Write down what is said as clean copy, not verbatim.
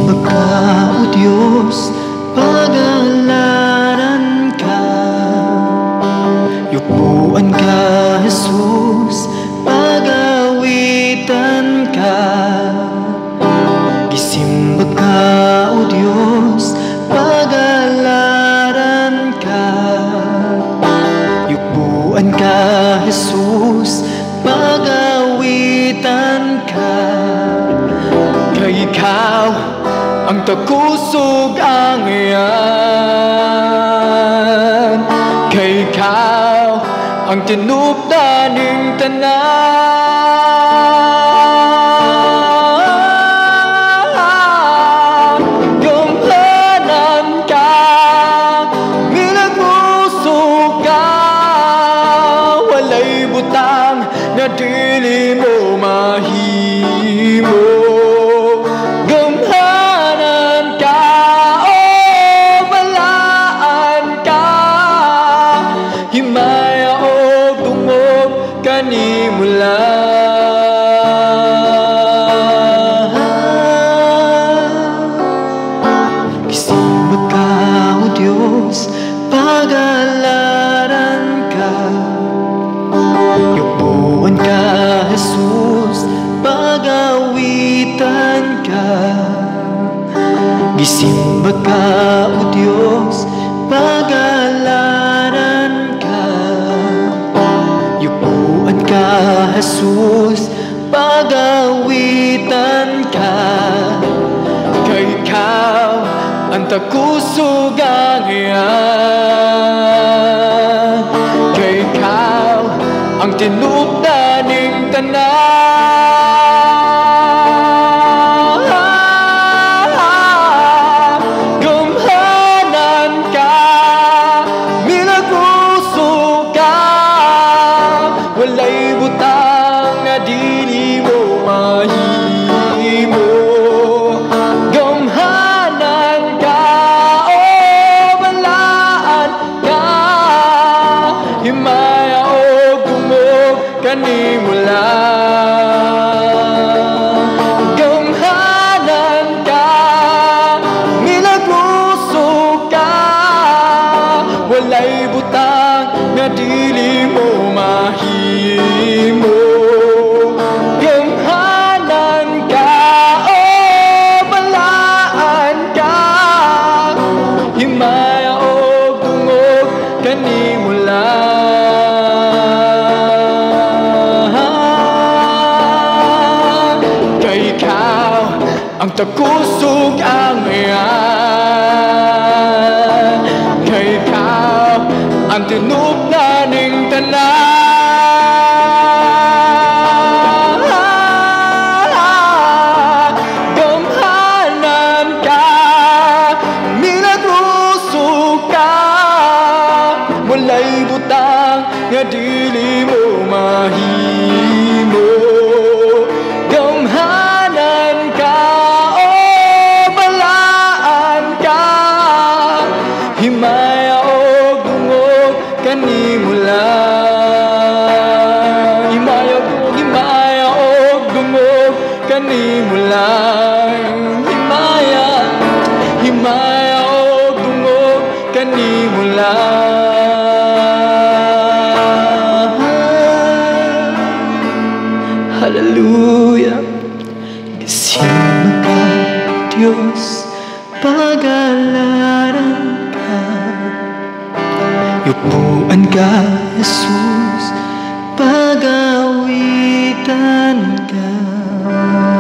Gisimba ka, O Diyos, pag-alaran ka. Yupuan ka, Jesus, pag-awitan ka. Gisimba ka, O Diyos, pag-alaran ka. Yupuan ka, Jesus, pag-awitan ka. Kay ikaw ang takusog ang iyan. Kay ikaw ang tinupdaning tanan. Gumhanan ka, minaguso ka, walay butang na dili mo mahimo. Himaya o tungog kanimula. Gisimba ka, O Diyos, pag-alaran ka. Yupuan ka, Jesus, pag-awitan ka. Gisimba ka, O Diyos, pag-alaran ka. Yupuan ka, Jesus, pag-awitan ka. Kay ikaw ang takusog ang iyan. Kay ikaw ang tinupdaning tanan. Walay butang na dili mo mahimo. Gamhanan ka, o balaan ka. Himaya o gumog kanimula. Gamhanan ka, minaguso ka, walay butang na dili mo mahimo. Gamhanan ka, o balaan ka. Himaya o tungog kanimula. Kay ikaw ang takusog ang iyan. Kay ikaw ang tinupdaning tanan. Gamhanan ka, minaguso ka, walay butang nga dili mo mahimo. Gamhanan ka, o balaan ka. Himaya o gungog kanimula. Himaya o gungog kanimula. Himaya o gungog kanimula. Hallelujah. Gisimba ka, Diyos, pag-alaran ka. Yupuan ka, Jesus, pag-awitan ka.